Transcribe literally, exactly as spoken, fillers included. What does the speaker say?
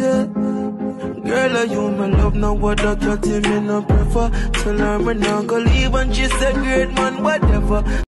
yeah. Girl, are you my love, now what I got him in a prefer. Tell her me not go leave and she said great man, whatever.